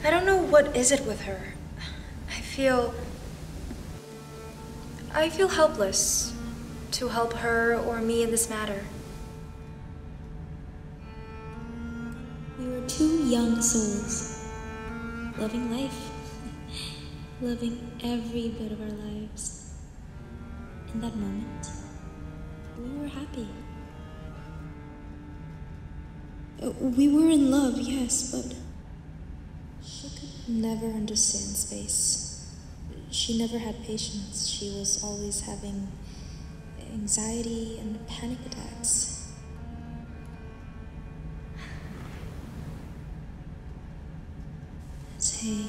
I don't know what is it with her. I feel helpless to help her or me in this matter. We were two young souls, loving life, loving every bit of our lives. In that moment, we were happy. We were in love, yes, but she could never understand space. She never had patience. She was always having anxiety and panic attacks. Hey,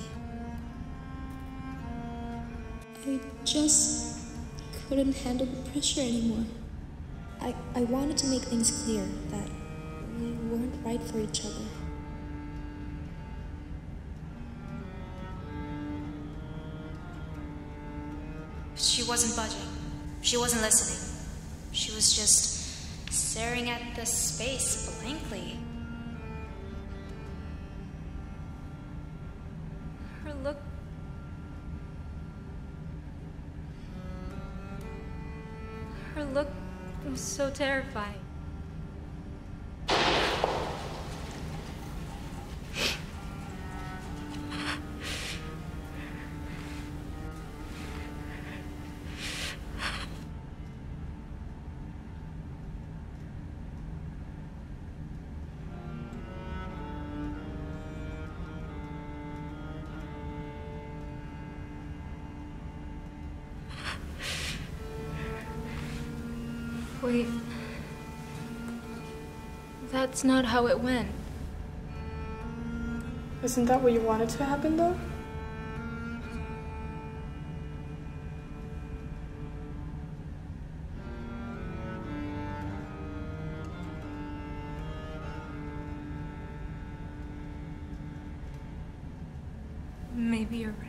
I just couldn't handle the pressure anymore. I wanted to make things clear that we weren't right for each other. She wasn't budging. She wasn't listening. She was just staring at the space blankly. Her look was so terrifying. Wait, that's not how it went. Isn't that what you wanted to happen, though? Maybe you're right.